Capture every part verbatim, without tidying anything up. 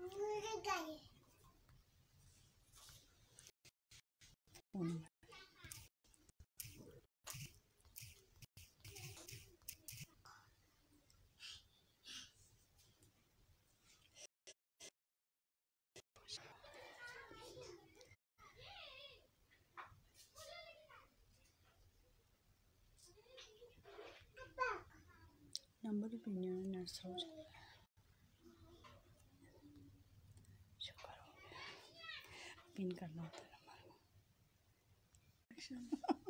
Number ही pin nurse हो जाए। शुक्र हो गया, पिन करना होता है नंबर।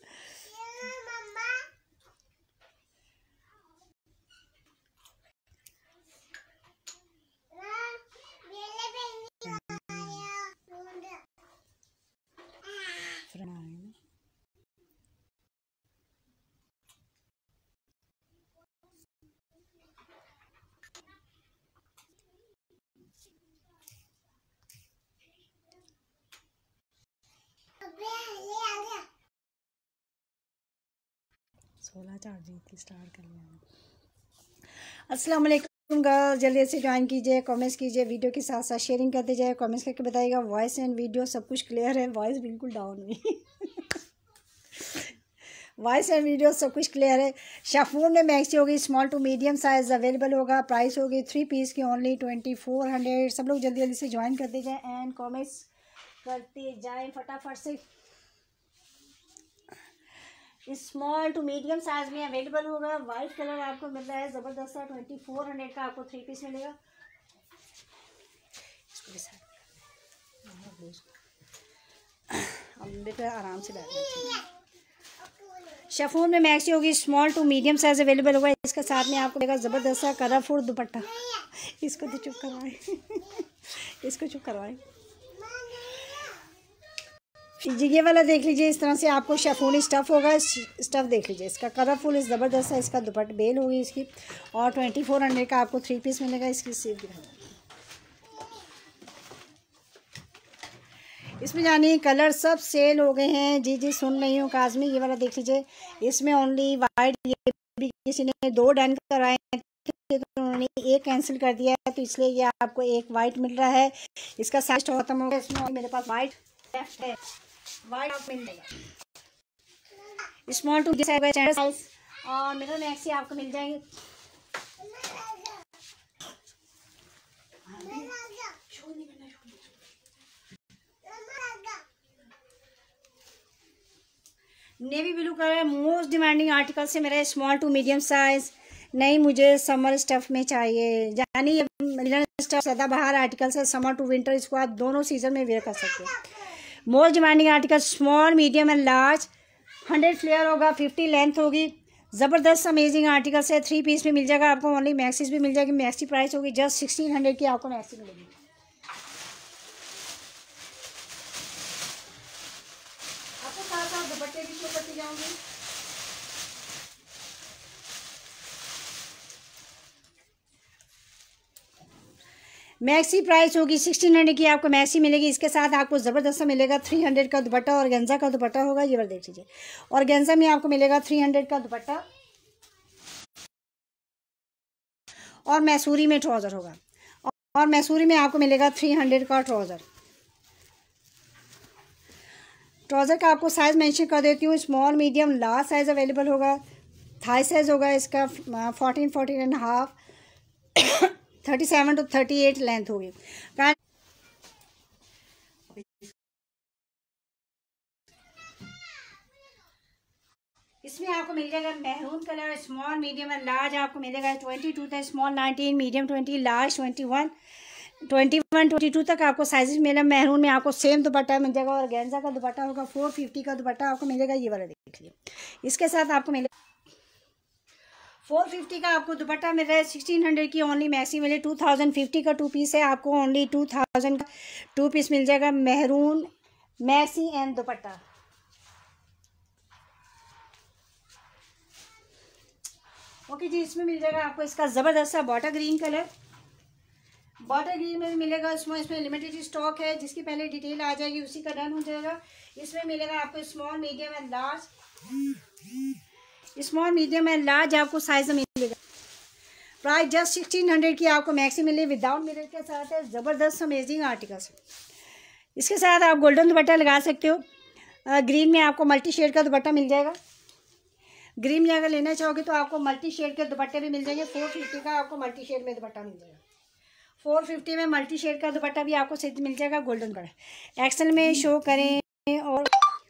सोलह चार्ज थी, स्टार्ट कर लिया। अस्सलाम वालेकुम गर्ल्स, जल्दी से ज्वाइन कीजिए, कमेंट्स कीजिए, वीडियो के साथ साथ शेयरिंग करते जाए, कमेंट्स करके बताइएगा वॉइस एंड वीडियो सब कुछ क्लियर है। वॉइस बिल्कुल डाउन हुई। वॉइस एंड वीडियो सब कुछ क्लियर है। शाफून में मैक्सी होगी, small to medium size available होगा। प्राइस होगी थ्री पीस की ओनली ट्वेंटी फोर हंड्रेड। सब लोग जल्दी जल्दी से ज्वाइन करते जाएँ एंड कमेंट्स करते जाएँ फटाफट से। स्मॉल टू मीडियम साइज में अवेलेबल होगा। वाइट कलर आपको मिल रहा है ज़बरदस्त सा, ट्वेंटी फोर हंड्रेड का आपको थ्री पीस मिलेगा। अब पे आराम से बैठना चाहिए। शफून में मैक्सी होगी, small to medium size available होगा। इसके साथ में आपको मिलेगा ज़बरदस्त सा कलरफुल दुपट्टा। इसको तो चुप करवाए। इसको चुप करवाए। जी ये वाला देख लीजिए, इस तरह से आपको शेफूनी स्टफ़ होगा। स्टफ़ देख लीजिए, इसका कलरफुल ज़बरदस्त है। इसका दुपट्टा बेल होगी इसकी, और ट्वेंटी फोर हंड्रेड का आपको थ्री पीस मिलेगा। इसकी सीट दिखाना, इसमें जानिए कलर सब सेल हो गए हैं। जी जी सुन रही हूँ काज़मी, ये वाला देख लीजिए। इसमें ओनली वाइट, ये भी किसी ने दो डन कराए थे तो उन्होंने एक कैंसिल कर दिया है, तो इसलिए ये आपको एक वाइट मिल रहा है। इसका साइज खत्म हो गया। इसमें मेरे पास वाइट है, वाइट आप मिल जाएगा। स्मॉल टू साइज और मिरर मैक्सी आपको मिल जाएंगे। Navy blue colour most demanding article से मेरा स्मॉल टू मीडियम साइज। नहीं मुझे समर स्टफ में चाहिए, यानी स्टफ सदाबहार आर्टिकल से समर टू विंटर, इसको आप दोनों सीजन में वेयर कर सकते हैं। Most demanding article small medium and large, hundred flare होगा, फिफ्टी लेंथ होगी। ज़बरदस्त अमेजिंग आर्टिकल से थ्री पीस में मिल जाएगा आपको। ओनली मैक्सीज भी मिल जाएगी। मैक्सी प्राइस होगी जस्ट सिक्सटीन हंड्रेड की आपको मैक्सी मिलेगी। आपको साथ साथ दुपट्टे भी शो करती जाऊंगी। मैक्सी प्राइस होगी सिक्सटीन हंड्रेड की आपको मैक्सी मिलेगी। इसके साथ आपको ज़बरदस्त मिलेगा थ्री हंड्रेड का दुपट्टा, और गेंजा का दुपट्टा होगा। ये वाला देख लीजिए, और गेंजा में आपको मिलेगा थ्री हंड्रेड का दुपट्टा, और मैसूरी में ट्राउज़र होगा, और मैसूरी में आपको मिलेगा थ्री हंड्रेड का ट्राउज़र। ट्राउज़र का आपको साइज़ मेंशन कर देती हूँ। Small medium large size available होगा। थाई साइज़ होगा इसका fourteen fourteen and half, thirty seven to thirty eight length होगी। इसमें आपको मिल जाएगा maroon colour, small medium and large आपको मिलेगा ट्वेंटी टू तक, small nineteen, medium twenty, large twenty one, twenty one twenty two तक आपको साइजेस मिलेगा। मैरून में आपको सेम दुपट्टा मिल जाएगा, और गेंजा का दुपट्टा होगा फोर फिफ्टी का दुपट्टा आपको मिलेगा। ये वाला देख लिया, इसके साथ आपको मिलेगा फोर फिफ्टी का आपको दुपट्टा मिल रहा है। सिक्सटीन हंड्रेड की ओनली मैक्सी मिले। टू थाउजेंड फिफ्टी का टू पीस है, आपको ओनली टू थाउजेंड का टू पीस मिल जाएगा। मैरून मैक्सी एंड दुपट्टा। ओके जी, इसमें मिल जाएगा आपको इसका ज़बरदस्त सा bottle green colour. Bottle green में भी मिलेगा। इसमें इसमें लिमिटेड स्टॉक है, जिसकी पहले डिटेल आ जाएगी उसी का डन हो जाएगा। इसमें मिलेगा आपको small medium and large. Small medium and large आपको साइज में मिलेगा। प्राइस जस्ट सिक्सटीन हंड्रेड की आपको मैक्सी मिली विदाउट मिरर के साथ है। ज़बरदस्त अमेजिंग आर्टिकल्स। इसके साथ आप गोल्डन दुपट्टा लगा सकते हो। ग्रीन में आपको मल्टी शेड का दुपट्टा मिल जाएगा। ग्रीन में अगर लेना चाहोगे तो आपको मल्टी शेड के दुपट्टे भी मिल जाएंगे। फोर फिफ्टी का आपको मल्टी शेड में दुपट्टा मिल जाएगा। फोर फिफ्टी में मल्टी शेड का दुपट्टा भी आपको सेट मिल जाएगा गोल्डन कलर। एक्सेल में शो करें। और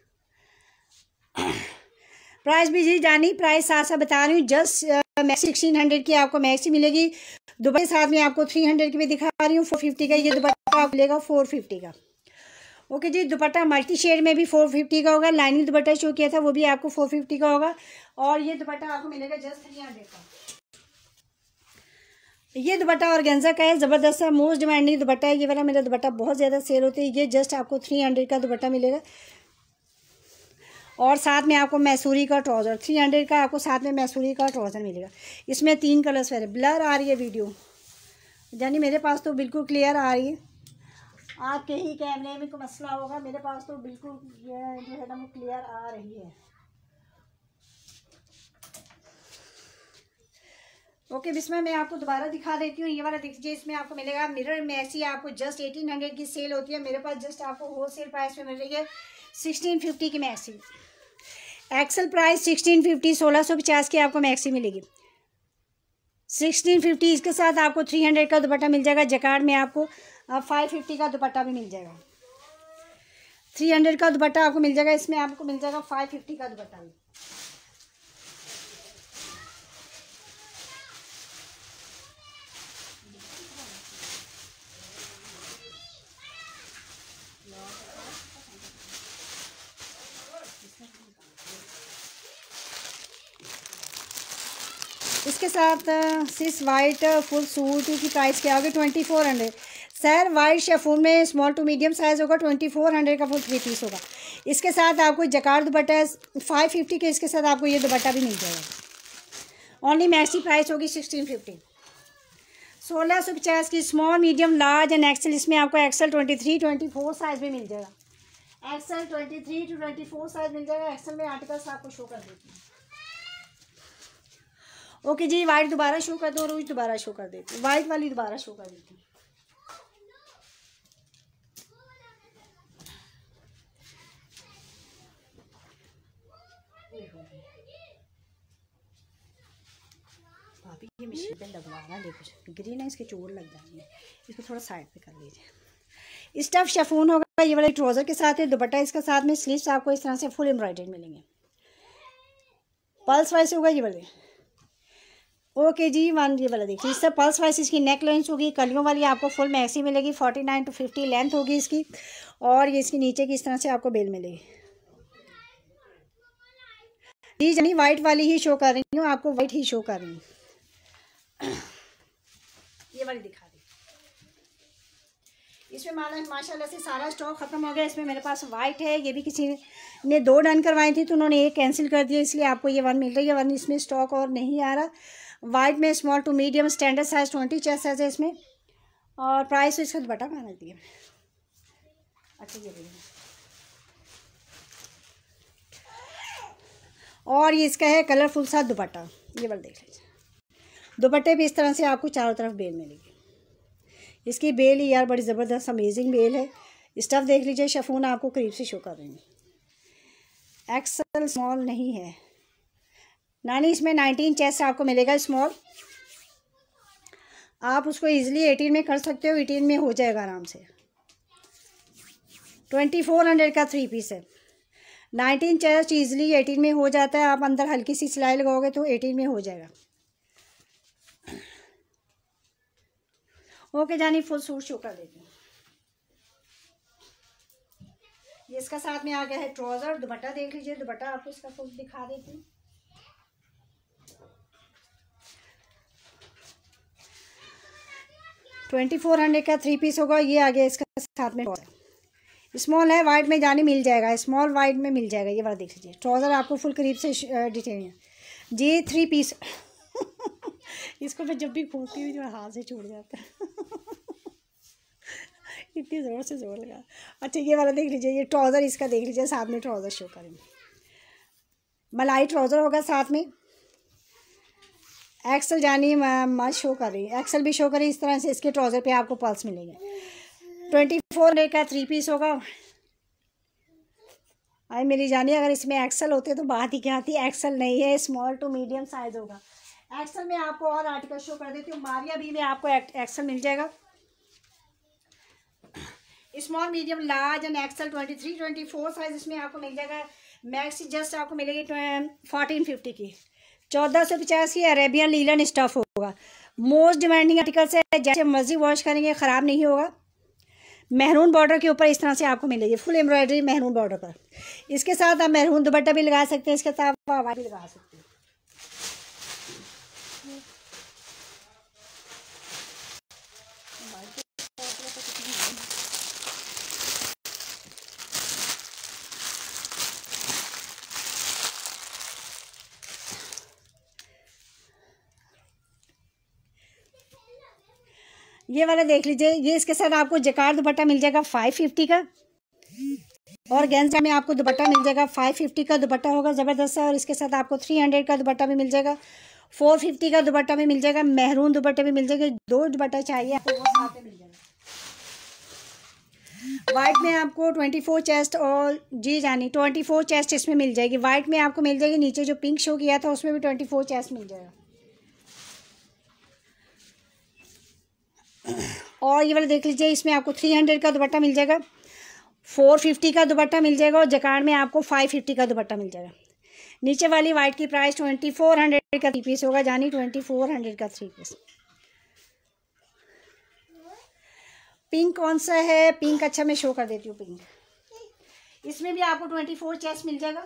प्राइस भी जी जानी, प्राइस साथ साथ बता रही हूँ। जस्ट मैक्सी सिक्सटीन हंड्रेड की आपको मैक्सी मिलेगी। दुपट्टे साथ में आपको थ्री हंड्रेड की भी दिखा रही हूँ। फोर फिफ्टी का ये दुपट्टा आपको मिलेगा फोर फिफ्टी का। ओके जी, दुपट्टा मल्टी शेड में भी फोर फिफ्टी का होगा। लाइनिंग दुपट्टा शो किया था वो भी आपको फोर फिफ्टी का होगा। और ये दुपट्टा आपको मिलेगा जस्ट थ्री हंड्रेड का। ये दुपट्टा ऑर्गेन्जा का है। ज़बरदस्त है, मोस्ट डिमांडिंग दुपट्टा है। ये वाला मेरा दुपट्टा बहुत ज़्यादा सेल होता है। ये जस्ट आपको थ्री हंड्रेड का दुपट्टा मिलेगा। और साथ में आपको मैसूरी का ट्राउज़र थ्री हंड्रेड का आपको साथ में मैसूरी का ट्राउज़र मिलेगा। इसमें तीन कलर्स है। ब्लर आ रही है वीडियो, यानी मेरे पास तो बिल्कुल क्लियर आ रही है। आपके ही कैमरे में कोई मसला होगा, मेरे पास तो बिल्कुल जो है ना वो क्लियर आ रही है। ओके, इसमें मैं आपको दोबारा दिखा देती हूँ। ये वाला देख लीजिए, इसमें आपको मिलेगा मिरर मैक्सी। आपको जस्ट एटीन हंड्रेड की सेल होती है, मेरे पास जस्ट आपको होल सेल प्राइस में मिल रही है सिक्सटीन फिफ्टी की maxi. XL price sixteen fifty, सोलह सौ पचास की आपको मैक्सी मिलेगी। सिक्सटीन फिफ्टी इसके साथ आपको थ्री हंड्रेड का दुपट्टा मिल जाएगा। जकार्ड में आपको फाइव फिफ्टी का दुपट्टा भी मिल जाएगा। थ्री हंड्रेड का दुपट्टा आपको मिल जाएगा, इसमें आपको मिल जाएगा फाइव फिफ्टी का दुपट्टा भी। इसके साथ सिस वाइट फुल सूट की प्राइस क्या होगी? Twenty four hundred. Sir white chiffon में स्मॉल टू मीडियम साइज़ होगा, ट्वेंटी फोर हंड्रेड का फुल थ्री पीस होगा। इसके साथ आपको जकार्ड दुपट्टा फाइव फिफ्टी के, इसके साथ आपको ये दुपट्टा भी मिल जाएगा। ओनली मैक्सी प्राइस होगी सिक्सटीन फिफ्टी। सोलह सौ पचास की small medium large and XL. इसमें आपको XL twenty three twenty four size भी मिल जाएगा। XL twenty three to twenty four size मिल जाएगा। एक्सेल में आर्टिकल्स आपको शो कर देती हूँ। ओके जी, वाइट दोबारा शो कर दो, रोज दोबारा शो कर देती हूँ। वाइट वाली दोबारा शो कर देती हूँ। भाभी ये मशीन पे लगवाना देखो, ग्रीन है, इसके चोट लग जाएंगे। इसको थोड़ा साइड पे कर लीजिए। स्टफ शेफून होगा। ये वाला ट्राउज़र के साथ है। दुपट्टा इसका साथ में, स्लीव्स आपको इस तरह से फुल एम्ब्रॉयडर्ड मिलेंगे। पल्स वाइज होगा ये वाले। ओके जी, वन ये वाला देखिए, इससे पल्स वाइज इसकी नेक लेंथ होगी। कलियों वाली आपको फुल मैक्सी मिलेगी। Forty nine to fifty length होगी इसकी। और ये इसकी नीचे की इस तरह से आपको बेल मिलेगी। जी जानी वाइट वाली ही शो कर रही हूँ, आपको वाइट ही शो कर रही हूँ। ये वाली दिखा दी। इसमें माना माशाल्लाह से सारा स्टॉक ख़त्म हो गया। इसमें मेरे पास वाइट है। ये भी किसी ने दो डन करवाई थी तो उन्होंने एक कैंसिल कर दिया, इसलिए आपको ये वन मिल रही है। वन इसमें स्टॉक और नहीं आ रहा। वाइट में small to medium standard size twenty chest size है इसमें। और प्राइस तो इसका दुपट्टा कहाँ दिया? अच्छा ये देखिए, और ये इसका है कलरफुल सा दुपट्टा। ये वाला देख लीजिए। दुपट्टे भी इस तरह से आपको चारों तरफ बेल मिलेगी। इसकी बेल ही यार बड़ी ज़बरदस्त अमेजिंग बेल है। स्टफ़ देख लीजिए, शेफून आपको करीब से शो कर रही हूँ। एक्सेल स्मॉल नहीं है नानी, इसमें नाइनटीन चेस्ट आपको मिलेगा स्मॉल। आप उसको इजीली एटीन में कर सकते हो, एटीन में हो जाएगा आराम से। ट्वेंटी फोर हंड्रेड का थ्री पीस है। नाइनटीन चेस्ट इजीली एटीन में हो जाता है। आप अंदर हल्की सी सिलाई लगाओगे तो एटीन में हो जाएगा। ओके जानी, फुल सूट शो कर देती हूँ। ये इसका साथ में आ गया है ट्राउज़र। दुपट्टा देख लीजिए, दुपट्टा आपको इसका फुल दिखा देती हूँ। ट्वेंटी फोर हंड्रेड का थ्री पीस होगा। ये आ गया इसका साथ में ट्राउज़र। स्मॉल है, वाइट में जाने मिल जाएगा। स्मॉल वाइट में मिल जाएगा। ये वाला देख लीजिए, ट्राउज़र आपको फुल करीब से डिटेल है जी। थ्री पीस इसको मैं जब भी खोलती हूँ जो हाथ से छूट जाता है इतनी ज़ोर से ज़ोर लगा। अच्छा ये वाला देख लीजिए, ये ट्राउज़र इसका देख लीजिए, साथ में ट्राउज़र शो करेंगे। मलाई ट्राउज़र होगा साथ में। एक्सल जानी मत शो कर रही है, एक्सल भी शो कर रही है। इस तरह से इसके ट्राउज़र पे आपको पल्स मिलेंगे। ट्वेंटी फोर हंड्रेड का थ्री पीस होगा। आई मेरी जानी, अगर इसमें एक्सल होते तो बात ही क्या आती। एक्सल नहीं है, स्मॉल टू मीडियम साइज होगा। एक्सल में आपको और आर्टिकल शो कर देती हूँ। मारिया भी में आपको एक्सल मिल जाएगा। Small medium large and XL twenty three twenty four size इसमें आपको मिल जाएगा। मैक्स जस्ट आपको मिलेगी फोर्टीन फिफ्टी की। चौदह सौ पचास की अरेबियन लीलन स्टफ होगा। मोस्ट डिमांडिंग आर्टिकल्स है, जैसे मर्जी वॉश करेंगे ख़राब नहीं होगा। मेहरून बॉर्डर के ऊपर इस तरह से आपको मिलेगी, फुल एम्ब्रॉयडरी मेहरून बॉर्डर पर। इसके साथ आप मेहरून दुपट्टा भी लगा सकते हैं, इसके साथ आप वाइट भी लगा सकते हैं। ये वाला देख लीजिए, ये इसके साथ आपको जकार दुपट्टा मिल जाएगा फाइव फिफ्टी का। और गेंजा में आपको दुपट्टा मिल जाएगा फाइव फिफ्टी का दुपट्टा होगा ज़बरदस्त है। और इसके साथ आपको थ्री हंड्रेड का दुपट्टा भी मिल जाएगा, फोर फिफ्टी का दुपट्टा भी मिल जाएगा, मेहरून दुपट्टे भी मिल जाएंगे। दो दुपट्टा चाहिए आपको वो साथ में मिल जाएगा। वाइट में आपको ट्वेंटी फोर चेस्ट और जी जानी ट्वेंटी फोर चेस्ट इसमें मिल जाएगी। वाइट में आपको मिल जाएगी, नीचे जो पिंक शो किया था उसमें भी ट्वेंटी फोर चेस्ट मिल जाएगा। और ये वाला देख लीजिए, इसमें आपको थ्री हंड्रेड का दुपट्टा मिल जाएगा, फोर फिफ्टी का दुपट्टा मिल जाएगा और जकार्ड में आपको फाइव फिफ्टी का दुपट्टा मिल जाएगा। नीचे वाली वाइट की प्राइस ट्वेंटी फोर हंड्रेड का थ्री पीस होगा, जानी ट्वेंटी फोर हंड्रेड का थ्री पीस। पिंक कौन सा है? पिंक अच्छा मैं शो कर देती हूँ। पिंक इसमें भी आपको ट्वेंटी फोर चेस्ट मिल जाएगा।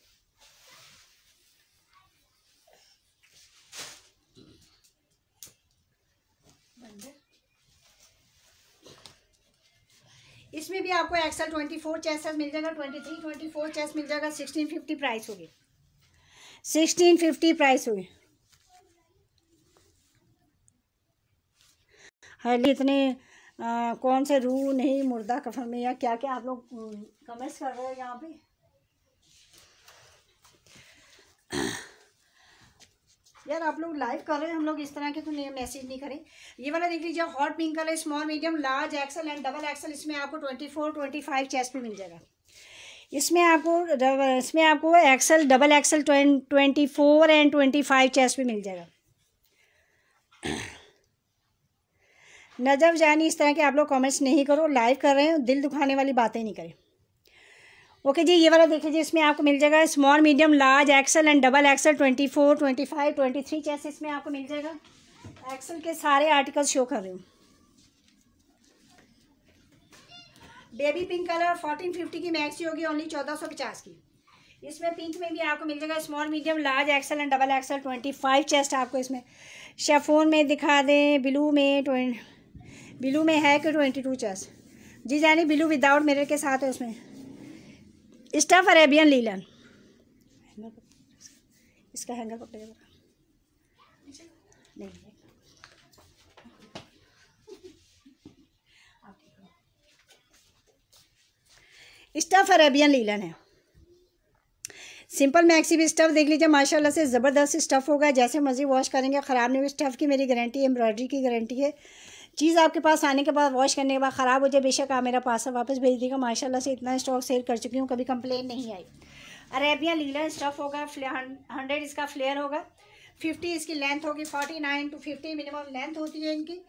इसमें भी आपको एक्सल ट्वेंटी फोर चेस्ट मिल जाएगा, twenty three twenty four chest मिल जाएगा। सिक्सटीन फिफ्टी प्राइस होगी, सिक्सटीन फिफ्टी प्राइस होगी। हार्डली इतने आ, कौन से रू नहीं मुर्दा कफन में या क्या क्या आप लोग कमेंट्स कर रहे हो यहाँ पे। यार आप लोग लाइव कर रहे हैं, हम लोग इस तरह के तो नहीं मैसेज नहीं करें। ये वाला देख लीजिए, hot pink colour, small medium large XL and double XL. इसमें आपको twenty four twenty five chest भी मिल जाएगा। इसमें आपको इसमें आपको XL double XL twenty four and twenty five chest भी मिल जाएगा। नजब जानी, इस तरह के आप लोग कमेंट्स नहीं करो, लाइव कर रहे हैं, दिल दुखाने वाली बातें नहीं करें। ओके जी, ये वाला देख लीजिए, इसमें आपको मिल जाएगा small medium large XL and double XL twenty four twenty five twenty three chest इसमें आपको मिल जाएगा। एक्सल के सारे आर्टिकल्स शो कर रही हूँ। Baby pink colour fourteen fifty की मैक्सी होगी, ओनली चौदह सौ पचास की। इसमें पिंक में भी आपको मिल जाएगा small medium large XL and double XL twenty five chest आपको इसमें। शेफोन में दिखा दें, ब्लू में ट्वेंटी ब्लू में है कि ट्वेंटी टू चेस्ट जी जानी, ब्लू विदाउट मिरर के साथ है उसमें। स्टफ अरेबियन लीलन, इसका हैंगर पकड़ेगा नहीं। स्टफ अरेबियन लीलन है, सिंपल मैक्सी भी स्टफ देख लीजिए, माशाल्लाह से ज़बरदस्त स्टफ होगा। जैसे मर्जी वॉश करेंगे ख़राब नहीं होगा। स्टफ की मेरी गारंटी, एम्ब्रॉयडरी की गारंटी है। चीज़ आपके पास आने के बाद वॉश करने के बाद ख़राब हो जाए, बेशक आप मेरा पार्सल वापस भेज देगा। माशाल्लाह से इतना स्टॉक सेल कर चुकी हूँ, कभी कंप्लेन नहीं आई। अरेबियन लीलन स्टफ होगा, हंड्रेड इसका फ्लेयर होगा, फिफ्टी इसकी लेंथ होगी, forty nine to fifty minimum length होती है इनकी।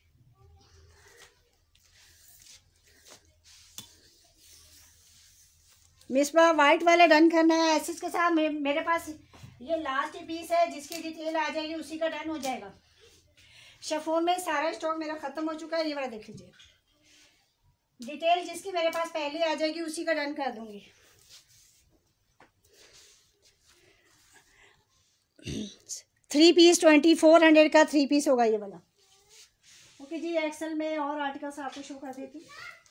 मिसबा वाइट वाले डन करना है ऐसे के साथ। मे, मेरे पास ये लास्ट पीस है, जिसकी डिटेल आ जाएगी उसी का डन हो जाएगा। शफोन में सारा स्टॉक मेरा ख़त्म हो चुका है। ये वाला देख लीजिए, डिटेल जिसकी मेरे पास पहले आ जाएगी उसी का डन कर दूंगी। Three piece twenty four hundred का थ्री पीस होगा ये वाला। ओके जी, एक्सल में और आर्टिकल्स आपको शो कर देती।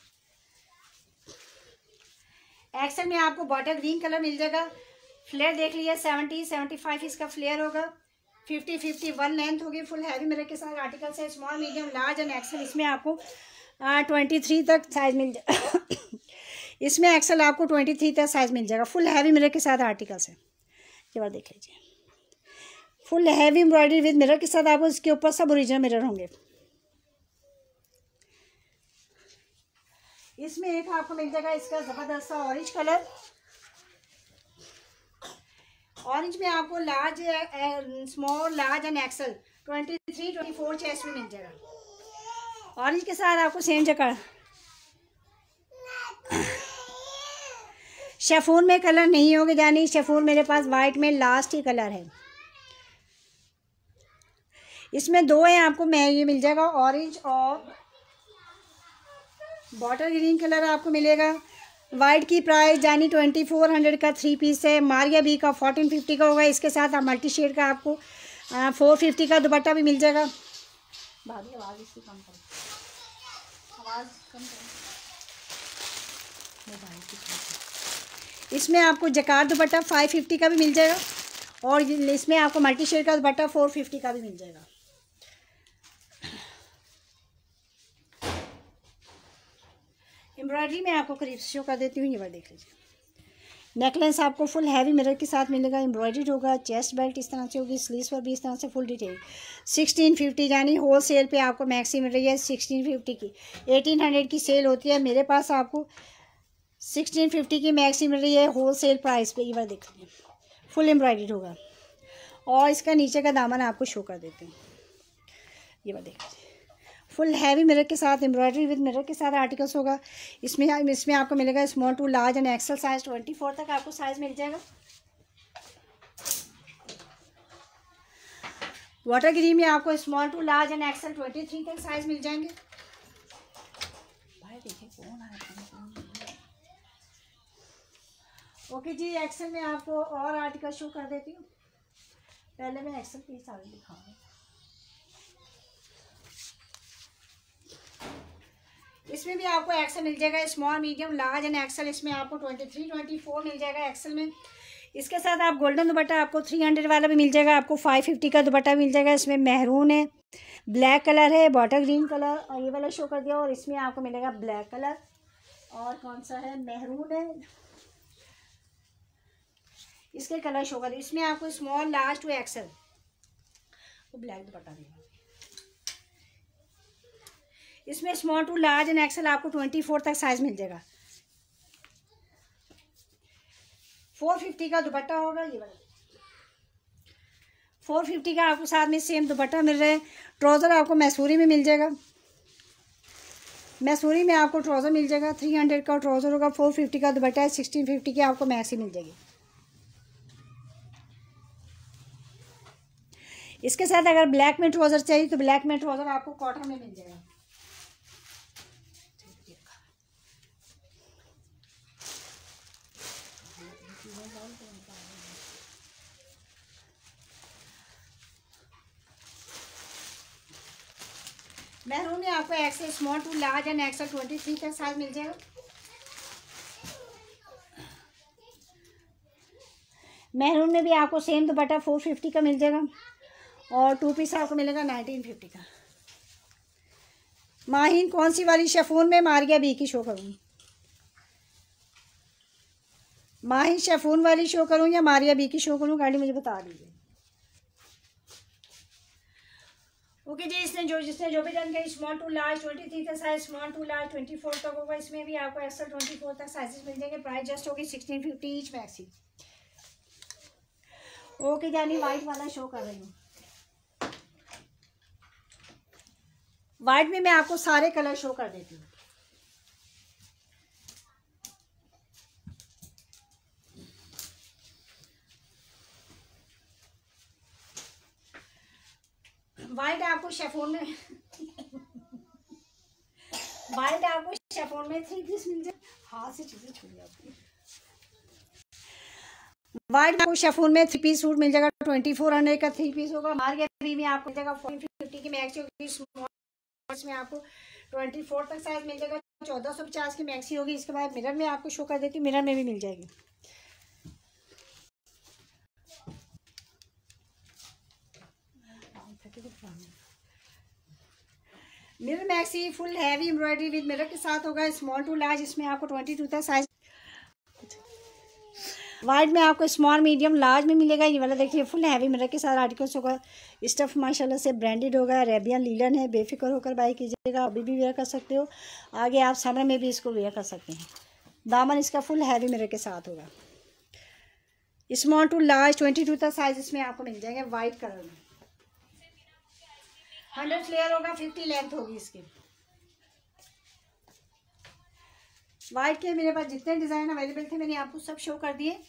एक्सल में आपको बॉटल ग्रीन कलर मिल जाएगा। फ्लेयर देख लीजिए, सेवेंटी सेवेंटी फाइव इसका फ्लेयर होगा, फिफ्टी फिफ्टी वन लेंथ होगी। फुल हैवी मिरर के साथ आर्टिकल्स है, small medium large and XL. इसमें आपको ट्वेंटी थ्री तक साइज मिल जाए इसमें एक्सल आपको ट्वेंटी थ्री तक साइज मिल जाएगा। फुल हैवी मिरर के साथ आर्टिकल्स है। ये बार देख लीजिए, full heavy embroidery with mirror के साथ आपको इसके ऊपर सब ओरिजिनल मिरर होंगे। इसमें एक आपको मिल जाएगा इसका जबरदस्त सा ऑरेंज कलर। ऑरेंज में आपको large, small, large and XL twenty three twenty four chest में मिल जाएगा। ऑरेंज के साथ आपको सेम जगह शेफून में कलर नहीं होगा, यानी शेफून मेरे पास वाइट में लास्ट ही कलर है। इसमें दो है आपको, मैं ये मिल जाएगा ऑरेंज और बॉटल ग्रीन कलर आपको मिलेगा। वाइट की प्राइस जानी ट्वेंटी फोर हंड्रेड का थ्री पीस है। मारिया बी का फोर्टीन फिफ्टी का होगा। इसके साथ आप मल्टी शेड का आपको फोर फिफ्टी का दुपट्टा भी मिल जाएगा। भाभी आवाज़ इसकी कम करो, आवाज़ कम करो। इसमें आपको जकार दुपट्टा फाइव फिफ्टी का भी मिल जाएगा और इसमें आपको मल्टी शेड का दुपट्टा फोर फिफ्टी का भी मिल जाएगा। एम्ब्रॉयडरी में आपको करीब शो कर देती हूँ, ये बार देख लीजिए। नेकलेस आपको फुल हैवी मिरर के साथ मिलेगा। एम्ब्रॉयडरी होगा, चेस्ट बेल्ट इस तरह से होगी, स्लीव्स पर भी इस तरह से फुल डिटेल। सिक्सटीन फिफ्टी यानी होल सेल पे आपको मैक्सी मिल रही है सिक्सटीन फिफ्टी की। एटीन हंड्रेड की सेल होती है, मेरे पास आपको सिक्सटीन फिफ्टी की मैक्सी मिल रही है होल सेल प्राइस पे। ये बार देख लीजिए, फुल एम्ब्रॉयडरी होगा और इसका नीचे का दामन आपको शो कर देते हैं। ये बार देख लीजिए, फुल हैवी मिरर के साथ एम्ब्रॉयडरी विद मिरर के साथ आर्टिकल्स होगा। इसमें इसमें आपको मिलेगा small to large and XL size twenty four तक आपको साइज मिल जाएगा। वाटर ग्रीन में आपको small to large and XL twenty three तक साइज मिल जाएंगे। भाई देखिए कौन आ रहा है। ओके जी, एक्सेल में आपको और आर्टिकल शो कर देती हूँ। पहले मैं एक्सेल की सारी दिखाऊंगी। इसमें भी आपको एक्सेल मिल जाएगा, small, medium, large and XL. इसमें आपको ट्वेंटी थ्री ट्वेंटी फोर मिल जाएगा एक्सेल में। इसके साथ आप गोल्डन दुपट्टा आपको थ्री हंड्रेड वाला भी मिल जाएगा। आपको फाइव फिफ्टी का दुपट्टा मिल जाएगा। इसमें मेहरून है, ब्लैक कलर है, बॉटल ग्रीन कलर और ये वाला शो कर दिया। और इसमें आपको मिलेगा ब्लैक कलर और कौन सा है, मेहरून है, इसके कलर शो कर दिए। इसमें आपको स्मॉल, लार्ज टू एक्सेल तो ब्लैक दुपट्टा देगा। इसमें small to large and XL आपको ट्वेंटी फोर तक साइज मिल जाएगा। फोर फिफ्टी का दुपट्टा होगा। ये वाला फोर फिफ्टी का आपको साथ में सेम दुपट्टा मिल रहा है। ट्राउज़र आपको मैसूरी में मिल जाएगा। मैसूरी में आपको ट्राउज़र मिल जाएगा। थ्री हंड्रेड का ट्राउज़र होगा, फोर फिफ्टी का दुपट्टा है, सिक्सटीन फिफ्टी की आपको मैक्सी मिल जाएगी। इसके साथ अगर ब्लैक में ट्राउज़र चाहिए तो ब्लैक में ट्राउज़र आपको कॉटन में मिल जाएगा। मैरून में आपको XL small to large and XL twenty three का साइज मिल जाएगा। मैरून में भी आपको सेम दुपट्टा फोर फिफ्टी का मिल जाएगा और टू पीस आपको मिलेगा नाइनटीन फिफ्टी का। माहिन कौन सी वाली, शेफून में मारिया बी की शो करूँ? माहिन शेफून वाली शो करूँ या मारिया बी की शो करूँ? गाड़ी मुझे बता दीजिए। ओके जी, इसने जो जिसने जो भी डन किया, small to large twenty three का size, small to large twenty four तक होगा। इसमें भी आपको एक्सेल ट्वेंटी फोर तक साइजेस मिल जाएंगे। प्राइस जस्ट होगी sixteen fifty each maxi. Okay जानी, वाइट वाला शो कर रही हूँ। वाइट में मैं आपको सारे कलर शो कर देती हूँ। वाइट आपको शेफोन में वाइट आपको शेफोन में थ्री पीस मिल जाए। हाथ से चीजें छूट जाती है। वाइट आपको शेफोन में थ्री पीस सूट मिल जाएगा। ट्वेंटी फोर हंड्रेड का थ्री पीस होगा। मार्केट में आपको मिल जाएगा फोर्टीन फिफ्टी की मैक्सी होगी। स्मॉल में आपको ट्वेंटी फोर तक साइज मिल जाएगा। चौदह सौ पचास की मैक्सी होगी। इसके बाद मिरर में आपको शो कर देती हूँ, मिरर में भी मिल जाएगी। Mirror maxi full heavy embroidery with mirror के साथ होगा। स्मॉल टू लार्ज इसमें आपको ट्वेंटी टू तक साइज। वाइट में आपको स्मॉल मीडियम लार्ज में मिलेगा। ये वाला देखिए फुल हैवी मिरर के साथ आर्टिकल्स होगा। स्टफ़ माशाल्लाह से ब्रांडेड होगा। अरेबियन लीलन है, बेफिक्र होकर बाय कीजिएगा। अभी भी वेयर कर सकते हो, आगे आप समर में भी इसको वेयर कर सकते हैं। दामन इसका फुल हैवी मिरर के साथ होगा। Small to large twenty two तक साइज इसमें आपको मिल जाएंगे। वाइट कलर में हंड्रेड फ्लेयर होगा, फिफ्टी लेंथ होगी इसकी। वाइट के मेरे पास जितने डिज़ाइन अवेलेबल थे मैंने आपको सब शो कर दिए।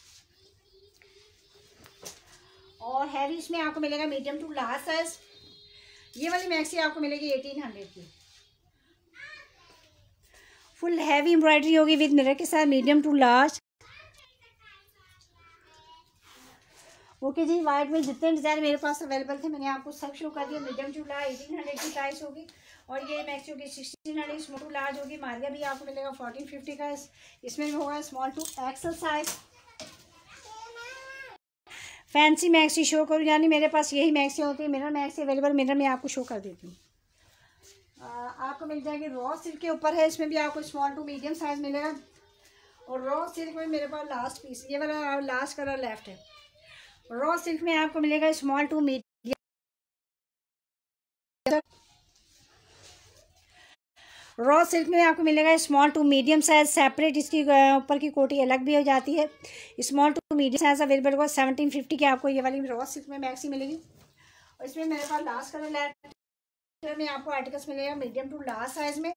और हैवी इसमें आपको मिलेगा मीडियम टू लार्ज साइज। ये वाली मैक्सी आपको मिलेगी एटीन हंड्रेड की। फुल हैवी एम्ब्रॉयडरी होगी विद मिरर के साथ, मीडियम टू लार्ज। ओके जी, वाइट में जितने डिज़ाइन मेरे पास अवेलेबल थे मैंने आपको सब शो कर दिया। Medium to large eighteen hundred की प्राइस होगी। और ये मैक्सी होगी sixteen hundred. Small to large होगी। मारिया भी आपको मिलेगा फोर्टीन फिफ्टी का। इसमें होगा small to XL size. Fancy maxi show करूँ, यानी मेरे पास यही मैक्सी होती है। मिरर मैक्सी अवेलेबल मिरर में आपको शो कर देती हूँ। आपको मिल जाएगी रॉ सिल्क के ऊपर है। इसमें भी आपको स्मॉल टू मीडियम साइज मिलेगा। और रॉ सिल्क में मेरे पास लास्ट पीस ये वाला लास्ट कलर लेफ्ट है। रॉ सिल्क में आपको मिलेगा small to medium. Raw silk में आपको मिलेगा small to medium size separate. इसकी ऊपर की कोटी अलग भी हो जाती है। Small to medium size available होगा। सेवनटीन फिफ्टी की आपको ये वाली रॉ सिल्क में मैक्सी मिलेगी। और इसमें मेरे पास लास्ट कलर लेफ्ट में आपको आर्टिकल्स मिलेगा मीडियम टू लार्ज साइज में।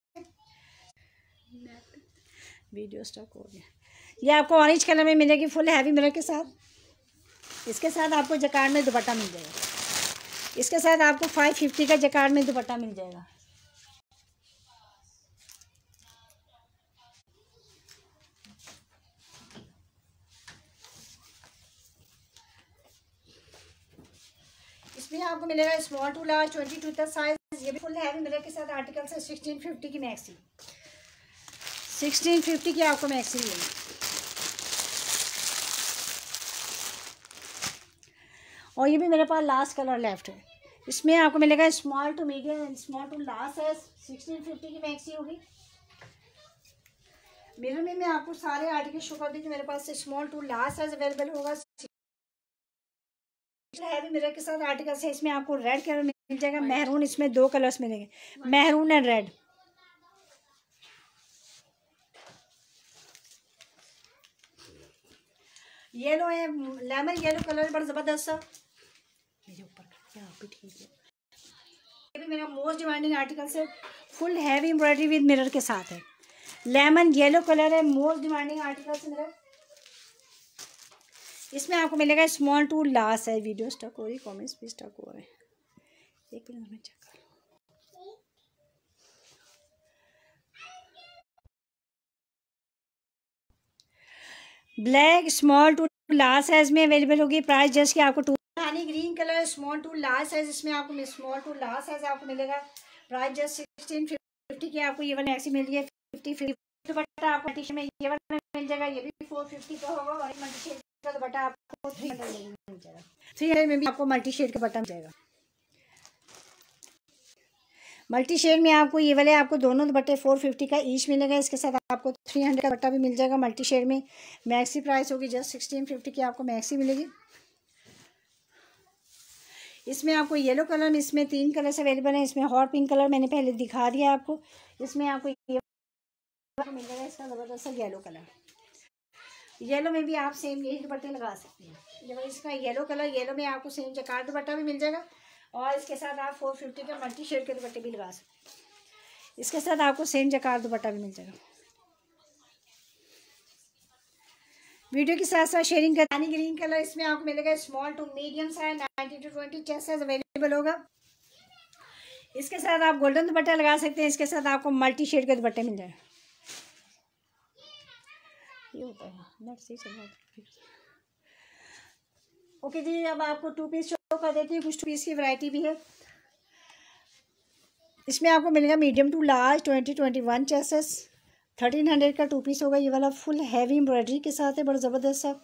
वीडियो स्टॉक हो गया। ये आपको ऑरेंज कलर में मिलेगी फुल हैवी मिरर के साथ। इसके साथ आपको जकार्ड में दुपट्टा मिल जाएगा। इसके साथ आपको फाइव फिफ्टी का जकार्ड में दुपट्टा मिल जाएगा। इसमें आपको मिलेगा small to large twenty two तक साइज। ये भी फुल हैवी मिरर के साथ आर्टिकल से सिक्सटीन फिफ्टी की मैक्सी। सिक्सटीन फिफ्टी की आपको मैक्सी मिलेगी। और ये भी मेरे पास लास्ट कलर लेफ्ट है। इसमें आपको मिलेगा small to medium and small to large size. Sixteen fifty की मैक्सी होगी। मिरर में मैं आपको सारे आर्टिकल शो कर दूँगी। मेरे पास small to large size available होगा। हैवी मिरर के साथ आर्टिकल है। इसमें आपको रेड कलर मिल जाएगा, मेहरून। इसमें दो कलर्स मिलेंगे, मेहरून एंड रेड। येलो है, लेमन येलो कलर बड़ा जबरदस्त सा। मेरे ऊपर क्या भी ठीक है। ये भी मेरा मोस्ट डिमांडिंग आर्टिकल है। Full heavy embroidery with mirror के साथ है। लेमन येलो कलर है, मोस्ट डिमांडिंग आर्टिकल है मेरा। इसमें आपको मिलेगा स्मॉल टू लार्ज है। वीडियो स्टक हो रही, कमेंट्स भी स्टक हो रहे हैं। एक मिनट में चेक कर लो। Black small to large size में अवेलेबल होगी। प्राइस जस्ट कि आपको to honey green colour small to large size. इसमें आपको स्मॉल टू लार्ज साइज आपको मिलेगा। प्राइस जस्ट सिक्सटीन फिफ्टी की आपको ये वाला मैक्सी मिल रही है। फिफ्टी फिफ्टी दुपट्टा आपको में ये वाला मिल जाएगा। ये भी फोर फिफ्टी का होगा। और मल्टी शेड का दुपट्टा आपको थ्री हंड्रेड मिल जाएगा। थ्री हंड्रेड में भी आपको मल्टी शेड का दुपट्टा मिल जाएगा। मल्टी शेड में आपको ये वाले आपको दोनों दुपट्टे फोर फिफ्टी का ईच मिलेगा। इसके साथ आपको थ्री हंड्रेड का दुपट्टा भी मिल जाएगा। मल्टी शेड में मैक्सी प्राइस होगी जस्ट सिक्सटीन फिफ्टी की आपको मैक्सी मिलेगी। इसमें आपको येलो कलर में इसमें तीन कलर्स अवेलेबल हैं। इसमें हॉट पिंक कलर मैंने पहले दिखा दिया आपको। इसमें आपको ये मिल जाएगा इसका ज़बरदस्त येलो कलर। येलो में भी आप सेम यही दुपट्टे लगा सकते हैं। जब इसका येलो कलर, येलो में आपको सेम जकार्ड दुपट्टा भी मिल जाएगा। और इसके साथ आप फोर फिफ्टी के मल्टी शेड के दुपट्टे भी लगा सकते हैं। इसके साथ आपको सेम जकार्ड दुपट्टा भी मिल जाएगा। वीडियो के साथ साथ शेयरिंग कर। हनी ग्रीन कलर इसमें आपको मिलेगा small to medium size. Nineteen to twenty chest size available होगा। इसके साथ आप गोल्डन दुपट्टा लगा सकते हैं। इसके साथ आपको मल्टी शेड के दुपट्टे मिल जाएगा। ये होता है नेट सही चल रहा है। ओके जी, अब आपको टू पीस शो कर देती हूँ। कुछ टू पीस की वैरायटी भी है। इसमें आपको मिलेगा medium to large twenty twenty one चेसेस। थर्टीन हंड्रेड का टू पीस होगा। ये वाला फुल हैवी एम्ब्रॉयडरी के साथ है, बड़ा ज़बरदस्त सा।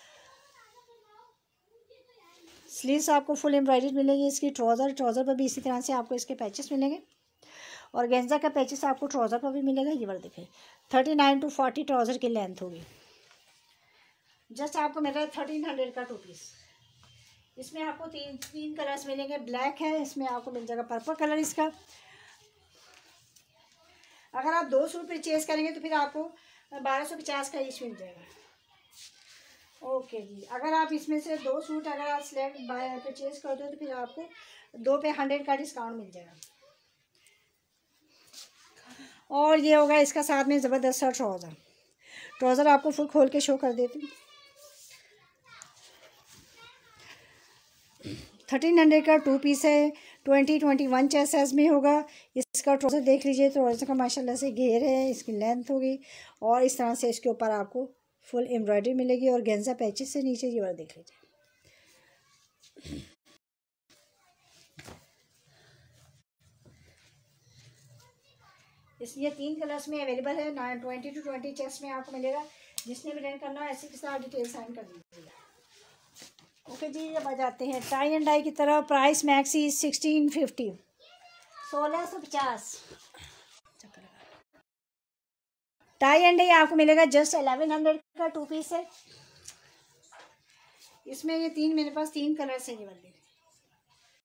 स्लीव्स आपको फुल एम्ब्रॉयडरी मिलेगी। इसकी ट्राउज़र ट्राउज़र पर भी इसी तरह से आपको इसके पैचेस मिलेंगे। और गेंजा का पैचेस आपको ट्राउज़र पर भी मिलेगा। ये वाला देखिए thirty nine to forty trouser की लेंथ होगी। जस्ट आपको मिल रहा है थर्टीन हंड्रेड का टू पीस। इसमें आपको तीन तीन कलर्स मिलेंगे। ब्लैक है, इसमें आपको मिल जाएगा पर्पल कलर इसका। अगर आप दो सूट परचेज करेंगे तो फिर आपको बारह सौ पचास का ईच मिल जाएगा। ओके जी, अगर आप इसमें से दो सूट अगर आप सिलेक्ट परचेज करते हो तो फिर आपको दो पे हंड्रेड का डिस्काउंट मिल जाएगा। और ये होगा इसका साथ में ज़बरदस्त सा ट्राउज़र। ट्राउज़र आपको फुल खोल के शो कर देती हूँ। थर्टीन हंड्रेड का टू पीस है। Twenty twenty one chest size में होगा। इसका ट्राउज़र देख लीजिए, ट्राउज़र का माशाल्लाह से घेर है, इसकी लेंथ होगी और इस तरह से इसके ऊपर आपको फुल एम्ब्रॉयडरी मिलेगी और गेंजा पैचेस से नीचे ये वाला देख लीजिए। इस ये तीन कलर्स में अवेलेबल है। Nine twenty to twenty chest में आपको मिलेगा। जिसने भी रन करना है ऐसे के साथ डिटेल साइन कर दीजिएगा। ओके जी, अब आ जाते हैं टाई एंड डाई की तरफ। प्राइस मैक्सी सिक्सटीन फिफ्टी, सोलह सौ पचास। टाई एंड डाई आपको मिलेगा जस्ट एलेवन हंड्रेड का टू पीस है। इसमें ये तीन मेरे पास तीन कलर्स है ये वाले।